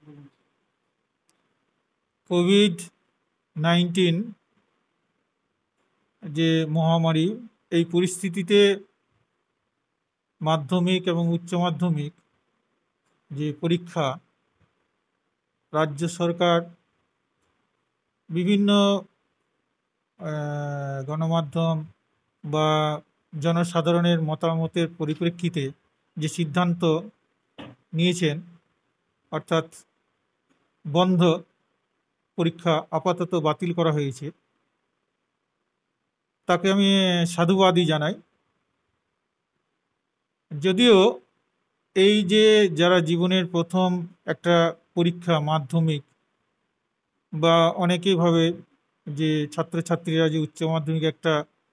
COVID-19 যে মহামারী, এই পরিস্থিতিতে মাধ্যমিক এবং উচ্চ মাধ্যমিক যে পরীক্ষা, রাজ্য সরকার বিভিন্ন গণমাধ্যম বা জনসাধারণের মতামতের পরিপ্রেক্ষিতে যে সিদ্ধান্ত নিয়েছেন, অর্থাৎ বন্ধ, পরীক্ষা আপাতত বাতিল করা হয়েছে, তাকে আমি সাধুবাদই জানাই। যদিও এই যে যারা জীবনের প্রথম একটা পরীক্ষা মাধ্যমিক, বা অনেকেই ভাবে যে ছাত্রছাত্রীরা যে উচ্চ মাধ্যমিক একটা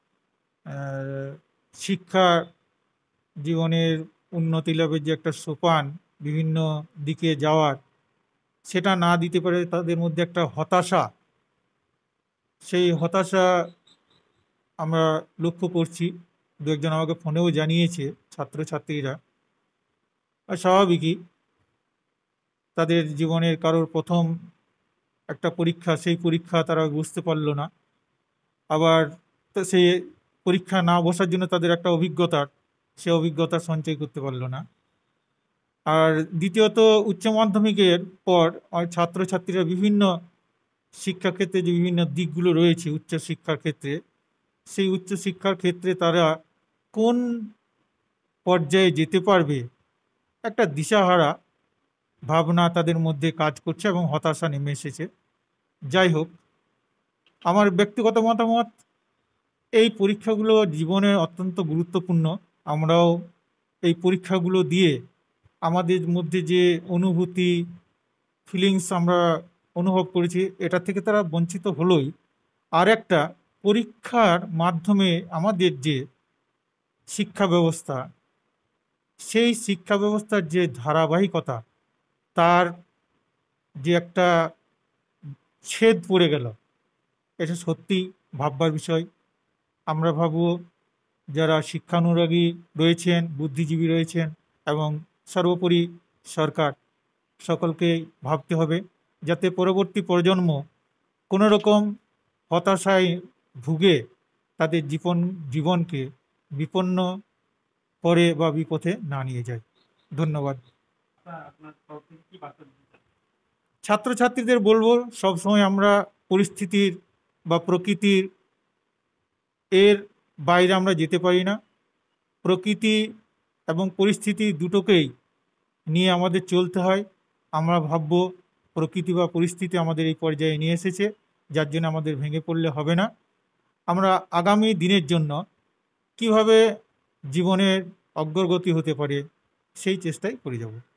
শিক্ষা জীবনের উন্নতি লাভের যে একটা সোপান বিভিন্ন দিকে যাওয়ার, সেটা না দিতে পারে তাদের মধ্যে একটা হতাশা, সেই হতাশা আমরা লক্ষ্য করছি। দু একজন আমাকে ফোনেও জানিয়েছে ছাত্রছাত্রীরা। আর স্বাভাবিকই, তাদের জীবনের কারোর প্রথম একটা পরীক্ষা, সেই পরীক্ষা তারা বুঝতে পারলো না। আবার সেই পরীক্ষা না বসার জন্য তাদের একটা অভিজ্ঞতার, সে অভিজ্ঞতা সঞ্চয় করতে পারলো না। আর দ্বিতীয়ত, উচ্চ মাধ্যমিকের পর ছাত্রছাত্রীরা বিভিন্ন শিক্ষাক্ষেত্রে যে বিভিন্ন দিকগুলো রয়েছে উচ্চ শিক্ষার ক্ষেত্রে, সেই উচ্চ শিক্ষার ক্ষেত্রে তারা কোন পর্যায়ে যেতে পারবে, একটা দিশাহারা ভাবনা তাদের মধ্যে কাজ করছে এবং হতাশা নেমে এসেছে। যাই হোক, আমার ব্যক্তিগত মতামত, এই পরীক্ষাগুলো জীবনের অত্যন্ত গুরুত্বপূর্ণ। আমরাও এই পরীক্ষাগুলো দিয়ে আমাদের মধ্যে যে অনুভূতি, ফিলিংস আমরা অনুভব করেছি, এটা থেকে তারা বঞ্চিত হলোই। আর একটা, পরীক্ষার মাধ্যমে আমাদের যে শিক্ষা ব্যবস্থা, সেই শিক্ষা ব্যবস্থার যে ধারাবাহিকতা, তার যে একটা ছেদ পড়ে গেল, এটা সত্যি ভাববার বিষয়। আমরা ভাবব, যারা শিক্ষানুরাগী রয়েছেন, বুদ্ধিজীবী রয়েছেন, এবং সর্বোপরি সরকার, সকলকে ভাবতে হবে যাতে পরবর্তী প্রজন্ম কোনো রকম হতাশায় ভুগে তাদের জীবনকে বিপন্ন করে বা বিপথে না নিয়ে যায়। ধন্যবাদ। ছাত্রছাত্রীদের বলবো, সবসময় আমরা পরিস্থিতির বা প্রকৃতির এর বাইরে আমরা যেতে পারি না। প্রকৃতি এবং পরিস্থিতি দুটোকেই নিয়ে আমাদের চলতে হয়। আমরা ভাববো প্রকৃতি বা পরিস্থিতি আমাদের এই পর্যায়ে নিয়ে এসেছে, যার জন্য আমাদের ভেঙে পড়লে হবে না। আমরা আগামী দিনের জন্য কিভাবে জীবনের অগ্রগতি হতে পারে, সেই চেষ্টাই করে যাব।